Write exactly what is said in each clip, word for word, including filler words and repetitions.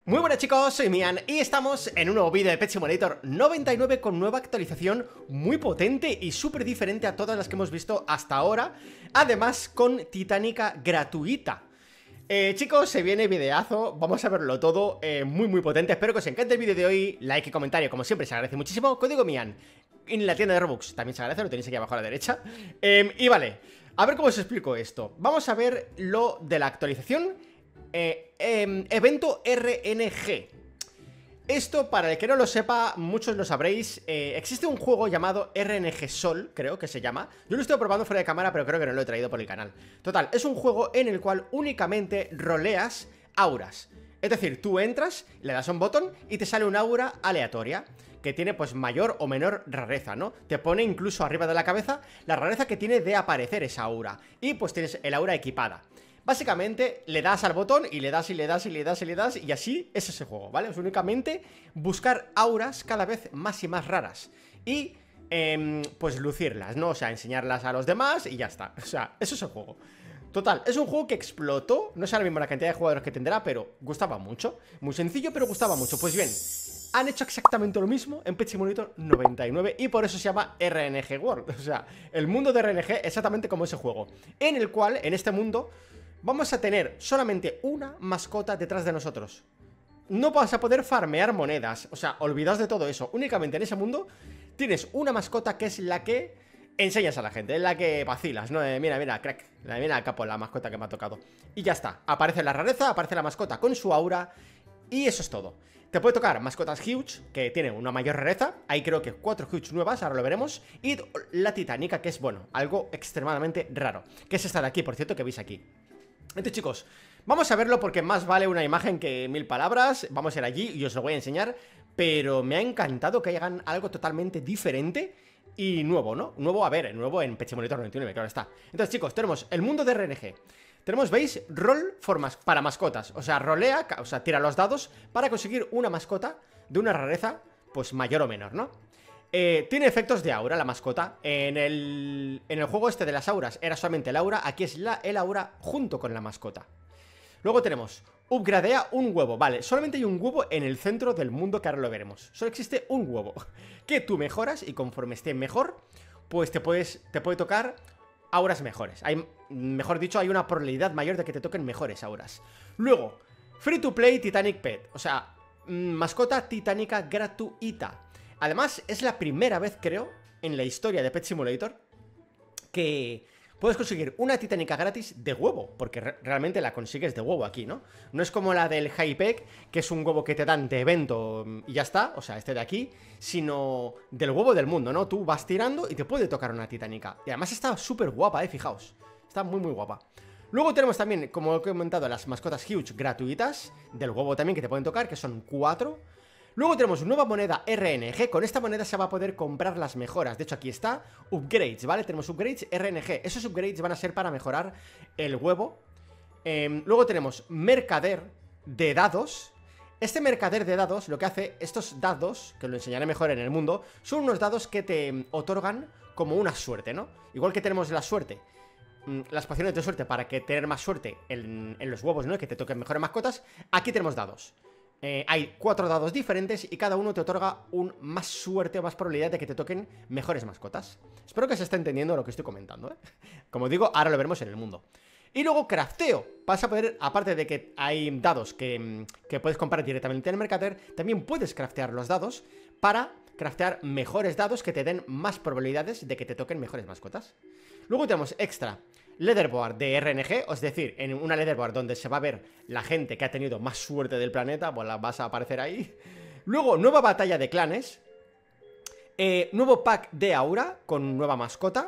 Muy buenas chicos, soy Mian y estamos en un nuevo vídeo de Pet Simulator noventa y nueve con nueva actualización muy potente y súper diferente a todas las que hemos visto hasta ahora. Además con Titanica gratuita. eh, Chicos, se viene videazo, vamos a verlo todo, eh, muy muy potente. Espero que os encante el vídeo de hoy, like y comentario, como siempre se agradece muchísimo. Código Mian en la tienda de Robux también se agradece, lo tenéis aquí abajo a la derecha. eh, Y vale, a ver cómo os explico esto. Vamos a ver lo de la actualización. Eh, eh, evento R N G. Esto, para el que no lo sepa, muchos lo sabréis. eh, Existe un juego llamado R N G Sol, creo que se llama. Yo lo estoy probando fuera de cámara, pero creo que no lo he traído por el canal. Total, es un juego en el cual únicamente roleas auras. Es decir, tú entras, le das a un botón y te sale una aura aleatoria que tiene pues mayor o menor rareza, ¿no? Te pone incluso arriba de la cabeza la rareza que tiene de aparecer esa aura. Y pues tienes el aura equipada. Básicamente le das al botón y le das y le das y le das y le das y así es ese juego, ¿vale? Es únicamente buscar auras cada vez más y más raras y eh, pues lucirlas, ¿no? O sea, enseñarlas a los demás y ya está. O sea, eso es el juego. Total, es un juego que explotó, no sé ahora mismo la cantidad de jugadores que tendrá, pero gustaba mucho. Muy sencillo, pero gustaba mucho. Pues bien, han hecho exactamente lo mismo en Pet Simulator noventa y nueve y por eso se llama R N G World. O sea, el mundo de R N G exactamente como ese juego, en el cual, en este mundo, vamos a tener solamente una mascota detrás de nosotros. No vas a poder farmear monedas. O sea, olvidaos de todo eso. Únicamente en ese mundo tienes una mascota que es la que enseñas a la gente, es la que vacilas, ¿no? Eh, mira, mira, crack, mira capo la mascota que me ha tocado. Y ya está, aparece la rareza, aparece la mascota con su aura y eso es todo. Te puede tocar mascotas huge, que tienen una mayor rareza. Hay creo que cuatro huge nuevas, ahora lo veremos. Y la Titanica, que es, bueno, algo extremadamente raro, que es esta de aquí, por cierto, que veis aquí. Entonces chicos, vamos a verlo porque más vale una imagen que mil palabras. Vamos a ir allí y os lo voy a enseñar. Pero me ha encantado que hagan algo totalmente diferente y nuevo, ¿no? Nuevo, a ver, nuevo en Pet Simulator noventa y nueve, claro está. Entonces chicos, tenemos el mundo de R N G. Tenemos, ¿veis? Roll for mas para mascotas. O sea, rolea, o sea, tira los dados para conseguir una mascota de una rareza, pues mayor o menor, ¿no? Eh, tiene efectos de aura la mascota. En el, en el juego este de las auras era solamente el aura. Aquí es la, el aura junto con la mascota. Luego tenemos, upgradea un huevo. Vale, solamente hay un huevo en el centro del mundo, que ahora lo veremos. Solo existe un huevo que tú mejoras y conforme esté mejor, pues te, puedes, te puede tocar auras mejores. Hay, mejor dicho, hay una probabilidad mayor de que te toquen mejores auras. Luego, free to play Titanic Pet. O sea, mascota titánica gratuita. Además, es la primera vez, creo, en la historia de Pet Simulator que puedes conseguir una Titanica gratis de huevo, porque re realmente la consigues de huevo aquí, ¿no? No es como la del Hypek, que es un huevo que te dan de evento y ya está, o sea, este de aquí, sino del huevo del mundo, ¿no? Tú vas tirando y te puede tocar una Titanica. Y además está súper guapa, eh, fijaos. Está muy, muy guapa. Luego tenemos también, como he comentado, las mascotas huge gratuitas del huevo también que te pueden tocar, que son cuatro. Luego tenemos nueva moneda R N G. Con esta moneda se va a poder comprar las mejoras. De hecho aquí está, upgrades, ¿vale? Tenemos upgrades R N G. Esos upgrades van a ser para mejorar el huevo. eh, Luego tenemos mercader de dados. Este mercader de dados lo que hace, estos dados, que lo enseñaré mejor en el mundo, son unos dados que te otorgan como una suerte, ¿no? Igual que tenemos la suerte, las pociones de suerte para que tener más suerte en, en los huevos, ¿no? Que te toquen mejores mascotas. Aquí tenemos dados. Eh, hay cuatro dados diferentes y cada uno te otorga un más suerte o más probabilidad de que te toquen mejores mascotas. Espero que se esté entendiendo lo que estoy comentando, ¿eh? Como digo, ahora lo veremos en el mundo. Y luego crafteo. Vas a poder, aparte de que hay dados que, que puedes comprar directamente en el mercader, también puedes craftear los dados para craftear mejores dados que te den más probabilidades de que te toquen mejores mascotas. Luego tenemos extra leaderboard de R N G, es decir, en una leaderboard donde se va a ver la gente que ha tenido más suerte del planeta, pues la vas a aparecer ahí. Luego, nueva batalla de clanes. eh, Nuevo pack de aura con nueva mascota.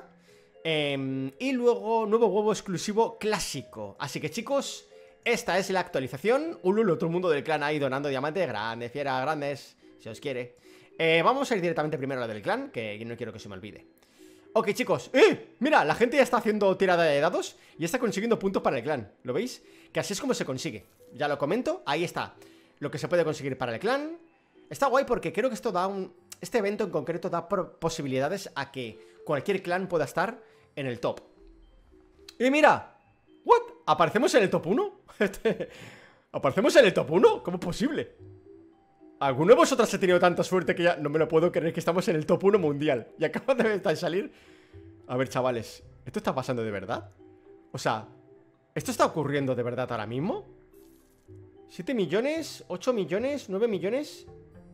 eh, Y luego, nuevo huevo exclusivo clásico. Así que chicos, esta es la actualización. Ulul, otro mundo del clan ahí donando diamantes. Grandes, fieras, grandes, si os quiere. eh, Vamos a ir directamente primero a la del clan, que no quiero que se me olvide. Ok chicos, ¡eh! Mira, la gente ya está haciendo tirada de dados y está consiguiendo puntos para el clan. ¿Lo veis? Que así es como se consigue. Ya lo comento, ahí está lo que se puede conseguir para el clan. Está guay porque creo que esto da un... Este evento en concreto da posibilidades a que cualquier clan pueda estar en el top. Y mira, ¿what? ¿Aparecemos en el top uno? ¿Aparecemos en el top uno? ¿Cómo es posible? ¿Alguno de vosotros ha tenido tanta suerte que ya no me lo puedo creer que estamos en el top uno mundial? Y acaba de salir. A ver, chavales, ¿esto está pasando de verdad? O sea, ¿esto está ocurriendo de verdad ahora mismo? ¿siete millones? ¿ocho millones? ¿nueve millones?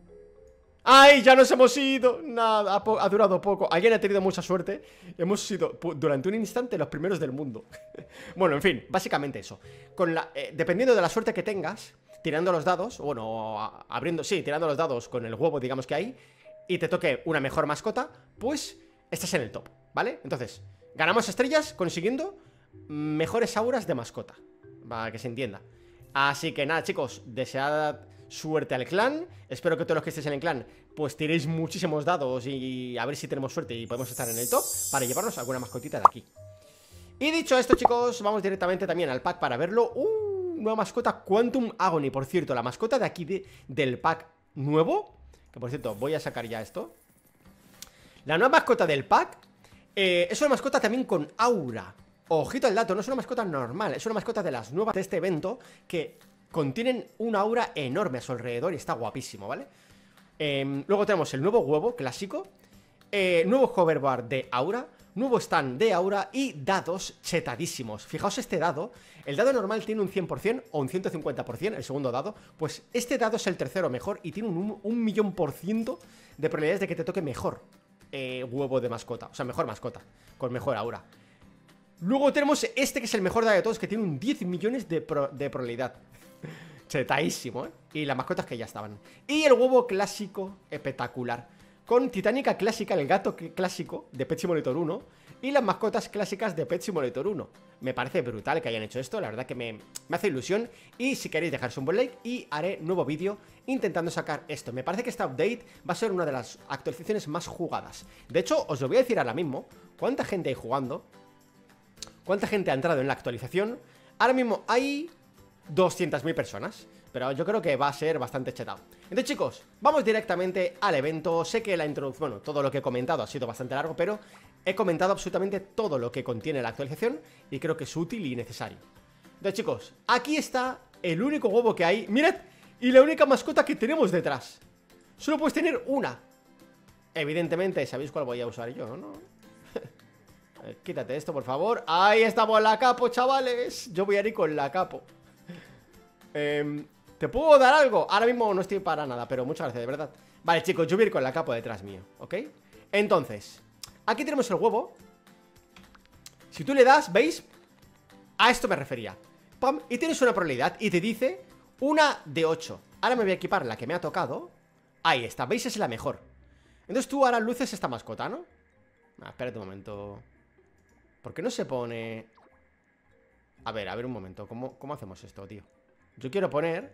¡Ay! Ya nos hemos ido. Nada, ha, ha durado poco. Alguien ha tenido mucha suerte. Hemos sido durante un instante los primeros del mundo. Bueno, en fin, básicamente eso. Con la, eh, dependiendo de la suerte que tengas, tirando los dados, bueno, abriendo, sí, tirando los dados con el huevo, digamos que hay, y te toque una mejor mascota, pues estás en el top, ¿vale? Entonces, ganamos estrellas consiguiendo mejores auras de mascota, para que se entienda. Así que nada, chicos, desead suerte al clan. Espero que todos los que estéis en el clan pues tiréis muchísimos dados y a ver si tenemos suerte y podemos estar en el top para llevarnos alguna mascotita de aquí. Y dicho esto, chicos, vamos directamente también al pack para verlo. Uh, nueva mascota Quantum Agony. Por cierto, la mascota de aquí de, del pack nuevo, que por cierto, voy a sacar ya esto. La nueva mascota del pack eh, es una mascota también con aura. Ojito al dato, no es una mascota normal, es una mascota de las nuevas de este evento que contienen una aura enorme a su alrededor y está guapísimo, ¿vale? Eh, luego tenemos el nuevo huevo clásico, eh, nuevo hoverboard de aura, nuevo stand de aura y dados chetadísimos. Fijaos este dado, el dado normal tiene un cien por cien o un ciento cincuenta por cien, el segundo dado, pues este dado es el tercero mejor y tiene un, un millón por ciento de probabilidades de que te toque mejor eh, huevo de mascota, o sea, mejor mascota, con mejor aura. Luego tenemos este que es el mejor dado de todos, que tiene un diez millones de, pro, de probabilidad. Chetadísimo, ¿eh? Y las mascotas que ya estaban. Y el huevo clásico espectacular, con Titanica clásica, el gato clásico de Pet Simulator uno y las mascotas clásicas de Pet Simulator uno. Me parece brutal que hayan hecho esto, la verdad que me, me hace ilusión. Y si queréis dejarse un buen like y haré nuevo vídeo intentando sacar esto. Me parece que esta update va a ser una de las actualizaciones más jugadas. De hecho, os lo voy a decir ahora mismo. ¿Cuánta gente hay jugando? ¿Cuánta gente ha entrado en la actualización? Ahora mismo hay doscientas mil personas, pero yo creo que va a ser bastante chetado. Entonces, chicos, vamos directamente al evento. Sé que la introducción, bueno, todo lo que he comentado ha sido bastante largo, pero he comentado absolutamente todo lo que contiene la actualización y creo que es útil y necesario. Entonces, chicos, aquí está el único huevo que hay. ¡Mirad! Y la única mascota que tenemos detrás. Solo puedes tener una. Evidentemente, sabéis cuál voy a usar yo, ¿no? Quítate esto, por favor. Ahí estamos, la capo, chavales. Yo voy a ir con la capo. eh, ¿Te puedo dar algo? Ahora mismo no estoy para nada, pero muchas gracias, de verdad. Vale, chicos, yo voy a ir con la capo detrás mío, ¿ok? Entonces, aquí tenemos el huevo. Si tú le das, ¿veis? A esto me refería. ¡Pam! Y tienes una probabilidad y te dice una de ocho. Ahora me voy a equipar la que me ha tocado. Ahí está, ¿veis? Es la mejor. Entonces tú ahora luces esta mascota, ¿no? Ah, espérate un momento. ¿Por qué no se pone...? A ver, a ver un momento. ¿Cómo, cómo hacemos esto, tío? Yo quiero poner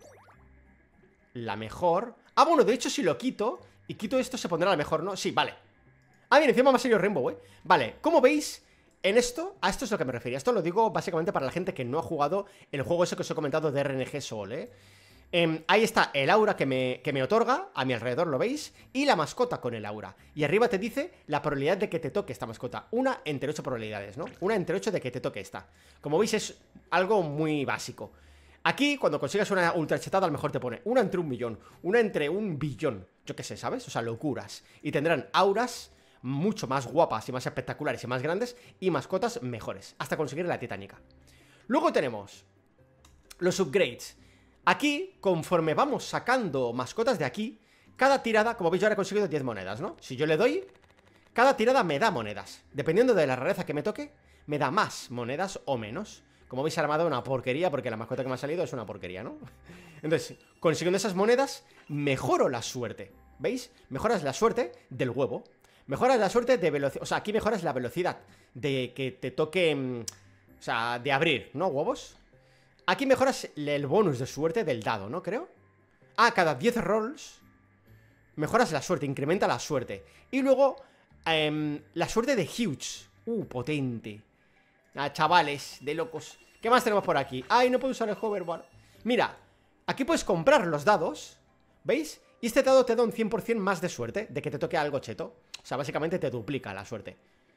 la mejor. Ah, bueno, de hecho si lo quito y quito esto se pondrá la mejor, ¿no? Sí, vale. Ah, bien, encima más serio Rainbow, ¿eh? Vale, como veis, en esto, a esto es lo que me refería. Esto lo digo básicamente para la gente que no ha jugado el juego ese que os he comentado de R N G Soul, ¿eh? Eh, ahí está el aura que me, que me otorga. A mi alrededor, ¿lo veis? Y la mascota con el aura. Y arriba te dice la probabilidad de que te toque esta mascota. Una entre ocho probabilidades, ¿no? Una entre ocho de que te toque esta. Como veis es algo muy básico. Aquí, cuando consigas una ultra chetada, a lo mejor te pone una entre un millón, una entre un billón. Yo qué sé, ¿sabes? O sea, locuras. Y tendrán auras mucho más guapas y más espectaculares y más grandes y mascotas mejores, hasta conseguir la titánica. Luego tenemos los upgrades. Aquí, conforme vamos sacando mascotas de aquí, cada tirada, como veis yo ahora he conseguido diez monedas, ¿no? Si yo le doy, cada tirada me da monedas. Dependiendo de la rareza que me toque, me da más monedas o menos. Como veis, armado una porquería, porque la mascota que me ha salido es una porquería, ¿no? Entonces, consiguiendo esas monedas, mejoro la suerte. ¿Veis? Mejoras la suerte del huevo. Mejoras la suerte de velocidad. O sea, aquí mejoras la velocidad de que te toque, o sea, de abrir, ¿no? Huevos. Aquí mejoras el bonus de suerte del dado, ¿no? Creo. Ah, cada diez rolls mejoras la suerte, incrementa la suerte. Y luego, eh, la suerte de Huge. Uh, potente. Ah, chavales, de locos. ¿Qué más tenemos por aquí? Ay, no puedo usar el hoverboard. Mira, aquí puedes comprar los dados, ¿veis? Y este dado te da un cien por cien más de suerte de que te toque algo cheto. O sea, básicamente te duplica la suerte.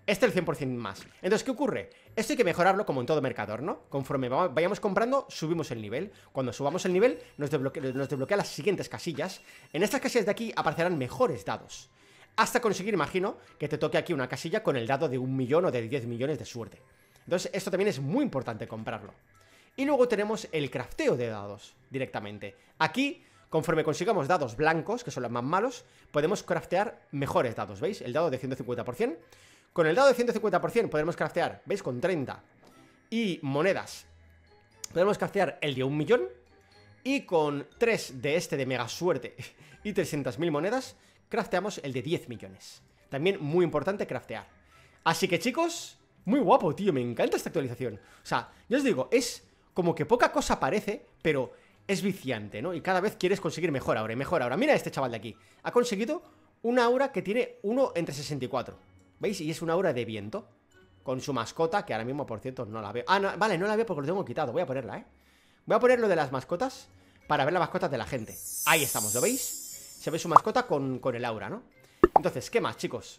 Este el cien por cien más. Entonces, ¿qué ocurre? Esto hay que mejorarlo como en todo mercador, ¿no? Conforme vayamos comprando, subimos el nivel. Cuando subamos el nivel, nos desbloquea, nos desbloquea las siguientes casillas. En estas casillas de aquí aparecerán mejores dados, hasta conseguir, imagino, que te toque aquí una casilla con el dado de un millón o de diez millones de suerte. Entonces, esto también es muy importante comprarlo. Y luego tenemos el crafteo de dados directamente. Aquí, conforme consigamos dados blancos, que son los más malos, podemos craftear mejores dados, ¿veis? El dado de ciento cincuenta por cien. Con el dado de ciento cincuenta por cien podemos craftear, ¿veis? Con treinta. Y monedas podemos craftear el de un millón. Y con tres de este de mega suerte y trescientas mil monedas, crafteamos el de diez millones. También muy importante craftear. Así que, chicos, muy guapo, tío. Me encanta esta actualización. O sea, yo os digo, es como que poca cosa parece, pero es viciante, ¿no? Y cada vez quieres conseguir mejor aura y mejor aura. Mira a este chaval de aquí. Ha conseguido una aura que tiene uno entre sesenta y cuatro. ¿Veis? Y es una aura de viento. Con su mascota, que ahora mismo, por cierto, no la veo. Ah, no, vale, no la veo porque lo tengo quitado. Voy a ponerla, ¿eh? Voy a poner lo de las mascotas para ver las mascotas de la gente. Ahí estamos, ¿lo veis? Se ve su mascota con, con el aura, ¿no? Entonces, ¿qué más, chicos?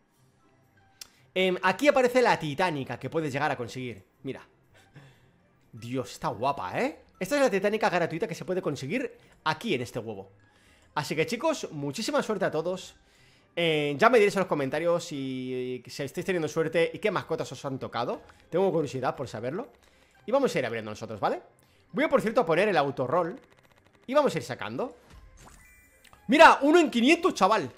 Eh, aquí aparece la titánica que puedes llegar a conseguir. Mira. Dios, está guapa, ¿eh? Esta es la titánica gratuita que se puede conseguir aquí en este huevo. Así que, chicos, muchísima suerte a todos. Eh, ya me diréis en los comentarios si, si estáis teniendo suerte y qué mascotas os han tocado. Tengo curiosidad por saberlo. Y vamos a ir abriendo nosotros, ¿vale? Voy a, por cierto, a poner el autorroll y vamos a ir sacando. ¡Mira! ¡Uno en quinientos, chaval!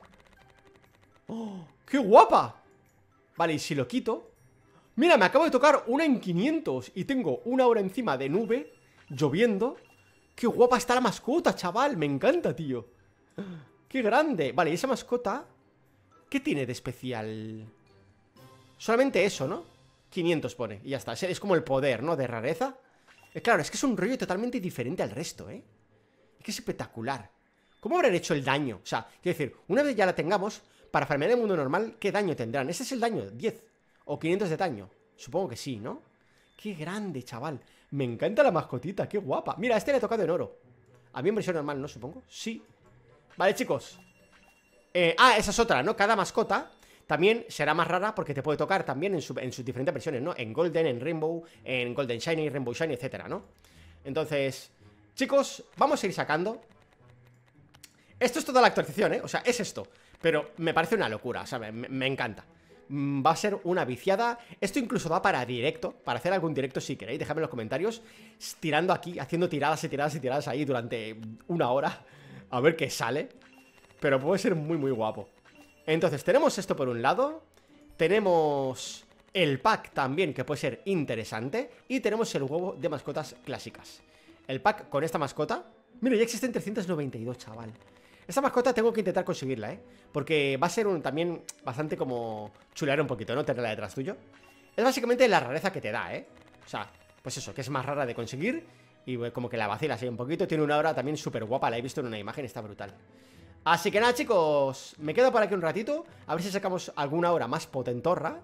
¡Oh! ¡Qué guapa! Vale, y si lo quito... Mira, me acabo de tocar una en quinientos y tengo una hora encima de nube, lloviendo. ¡Qué guapa está la mascota, chaval! Me encanta, tío. ¡Qué grande! Vale, y esa mascota... ¿qué tiene de especial? Solamente eso, ¿no? quinientos pone, y ya está. Es como el poder, ¿no? De rareza. Eh, claro, es que es un rollo totalmente diferente al resto, ¿eh? Es que es espectacular. ¿Cómo habrán hecho el daño? O sea, quiero decir, una vez ya la tengamos, para farmear en el mundo normal, ¿qué daño tendrán? ¿Ese es el daño? ¿diez o quinientos de daño? Supongo que sí, ¿no? ¡Qué grande, chaval! Me encanta la mascotita, qué guapa. Mira, a este le ha tocado en oro. A mí en versión normal, ¿no? Supongo. Sí. Vale, chicos. Eh, ah, esa es otra, ¿no? Cada mascota también será más rara porque te puede tocar también en, su, en sus diferentes versiones, ¿no? En Golden, en Rainbow, en Golden Shiny, Rainbow Shiny, etcétera, ¿no? Entonces, chicos, vamos a ir sacando. Esto es toda la actualización, ¿eh? O sea, es esto. Pero me parece una locura, o sea, me, me encanta. Va a ser una viciada. Esto incluso da para directo, para hacer algún directo si queréis. Dejadme en los comentarios, tirando aquí, haciendo tiradas y tiradas y tiradas ahí durante una hora, a ver qué sale. Pero puede ser muy muy guapo. Entonces tenemos esto por un lado. Tenemos el pack también, que puede ser interesante. Y tenemos el huevo de mascotas clásicas. El pack con esta mascota. Mira, ya existen trescientos noventa y dos, chaval. Esta mascota tengo que intentar conseguirla, ¿eh? Porque va a ser un, también bastante como chulear un poquito, ¿no? Tenerla detrás tuyo. Es básicamente la rareza que te da, ¿eh? O sea, pues eso, que es más rara de conseguir. Y como que la vacilas ahí un poquito. Tiene una aura también súper guapa, la he visto en una imagen, está brutal. Así que nada, chicos, me quedo por aquí un ratito, a ver si sacamos alguna hora más potentorra.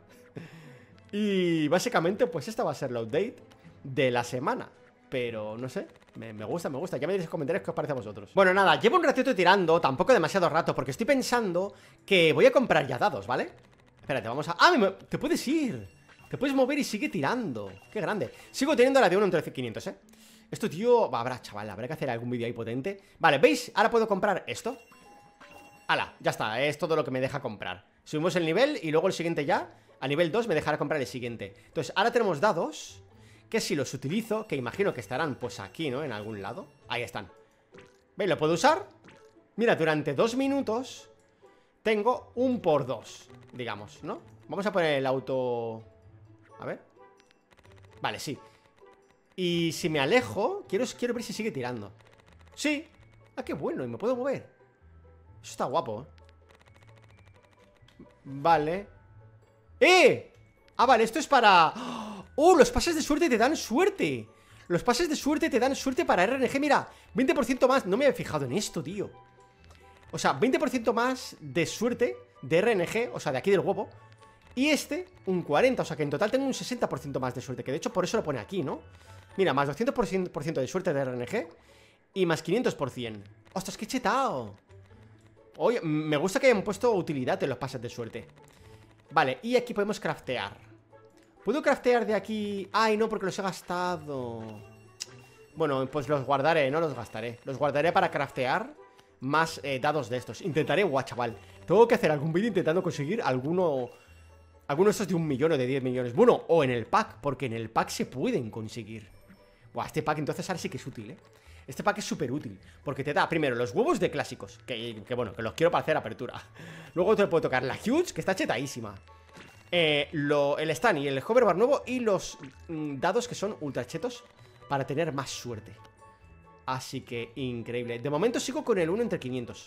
Y básicamente, pues esta va a ser la update de la semana. Pero no sé, me, me gusta, me gusta. Ya me diréis en comentarios qué os parece a vosotros. Bueno, nada, llevo un ratito tirando, tampoco demasiado rato, porque estoy pensando que voy a comprar ya dados, ¿vale? Espérate, vamos a... ¡Ah! Me... te puedes ir. Te puedes mover y sigue tirando. ¡Qué grande! Sigo teniendo la de uno entre quinientos, ¿eh? Esto, tío... Va, habrá, chaval, habrá que hacer algún vídeo ahí potente. Vale, ¿veis? Ahora puedo comprar esto. ¡Hala! Ya está, es todo lo que me deja comprar. Subimos el nivel y luego el siguiente ya. A nivel dos me dejará comprar el siguiente. Entonces, ahora tenemos dados que si los utilizo, que imagino que estarán pues aquí, ¿no? En algún lado. Ahí están. ¿Veis? Lo puedo usar. Mira, durante dos minutos tengo un por dos, digamos, ¿no? Vamos a poner el auto... A ver. Vale, sí. Y si me alejo, quiero, quiero ver si sigue tirando. Sí. Ah, qué bueno, y me puedo mover. Eso está guapo, ¿eh? Vale. ¡Eh! Ah, vale, esto es para... ¡Oh! Los pases de suerte te dan suerte. Los pases de suerte te dan suerte para R N G. Mira, veinte por ciento más. No me había fijado en esto, tío. O sea, veinte por ciento más de suerte de R N G, o sea, de aquí del huevo. Y este, un cuarenta, o sea que en total tengo un sesenta por ciento más de suerte. Que de hecho por eso lo pone aquí, ¿no? Mira, más doscientos por ciento de suerte de R N G y más quinientos por ciento. ¡Ostras, qué chetao! Oye, me gusta que hayan puesto utilidad en los pases de suerte. Vale, y aquí podemos craftear. ¿Puedo craftear de aquí? Ay, no, porque los he gastado. Bueno, pues los guardaré, no los gastaré. Los guardaré para craftear más eh, dados de estos. Intentaré, guau, chaval. Tengo que hacer algún vídeo intentando conseguir alguno... Alguno de estos de un millón o de diez millones. Bueno, o en el pack, porque en el pack se pueden conseguir. Buah, este pack entonces ahora sí que es útil, ¿eh? Este pack es súper útil, porque te da primero los huevos de clásicos, que, que bueno, que los quiero para hacer apertura. Luego te puede tocar la Huge, que está chetadísima. eh, lo, El Stun y el Hoverbar nuevo. Y los mm, dados que son ultra chetos para tener más suerte. Así que increíble. De momento sigo con el uno entre quinientos.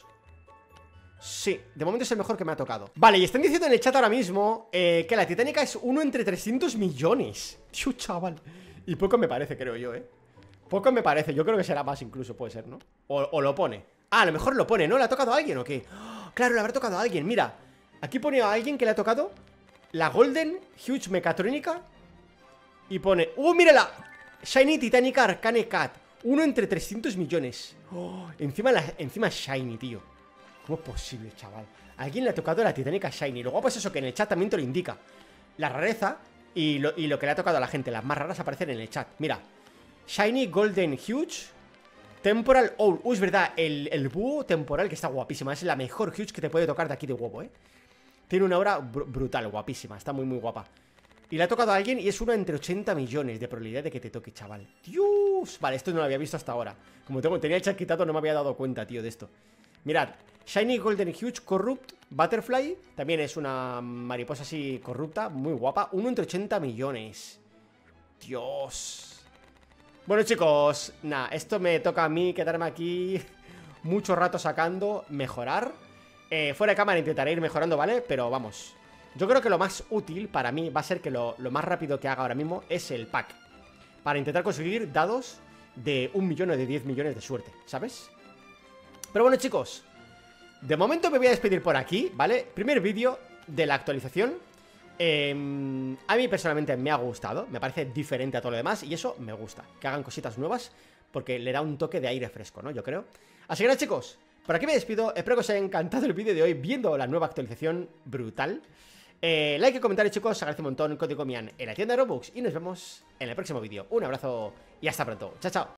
Sí, de momento es el mejor que me ha tocado. Vale, y están diciendo en el chat ahora mismo eh, que la Titánica es uno entre trescientos millones. Tío, chaval. Y poco me parece, creo yo, eh Poco me parece, yo creo que será más incluso, puede ser, ¿no? O, o lo pone. Ah, a lo mejor lo pone, ¿no? ¿Le ha tocado a alguien o qué? ¡Oh! Claro, le habrá tocado a alguien, mira. Aquí pone a alguien que le ha tocado la Golden Huge Mecatrónica. Y pone... ¡Uh, mírala! Shiny Titanica Arcane Cat. Uno entre trescientos millones. Oh, encima, la, encima Shiny, tío. ¿Cómo es posible, chaval? A alguien le ha tocado la Titanica Shiny. Luego pues eso, que en el chat también te lo indica. La rareza y lo, y lo que le ha tocado a la gente. Las más raras aparecen en el chat. Mira. Shiny Golden Huge Temporal Owl. Uh, es verdad, el, el búho temporal que está guapísima. Es la mejor Huge que te puede tocar de aquí de huevo, eh. Tiene una aura br brutal, guapísima. Está muy, muy guapa. Y le ha tocado a alguien y es uno entre ochenta millones de probabilidad de que te toque, chaval. Dios. Vale, esto no lo había visto hasta ahora. Como tengo, tenía el chat quitado, no me había dado cuenta, tío, de esto. Mirad, Shiny Golden Huge Corrupt Butterfly. También es una mariposa así corrupta, muy guapa. Uno entre ochenta millones. Dios. Bueno, chicos, nada, esto me toca a mí quedarme aquí mucho rato sacando, mejorar. eh, Fuera de cámara intentaré ir mejorando, ¿vale? Pero vamos, yo creo que lo más útil para mí va a ser que lo, lo más rápido que haga ahora mismo es el pack, para intentar conseguir dados de un millón o de diez millones de suerte, ¿sabes? Pero bueno, chicos, de momento me voy a despedir por aquí, ¿vale? Primer vídeo de la actualización. Eh, a mí personalmente me ha gustado. Me parece diferente a todo lo demás. Y eso me gusta, que hagan cositas nuevas, porque le da un toque de aire fresco, ¿no? Yo creo. Así que nada, chicos, por aquí me despido. Espero que os haya encantado el vídeo de hoy, viendo la nueva actualización brutal. eh, Like y comentario, chicos, agradezco un montón. Código Mian en la tienda de Robux. Y nos vemos en el próximo vídeo. Un abrazo y hasta pronto. Chao, chao.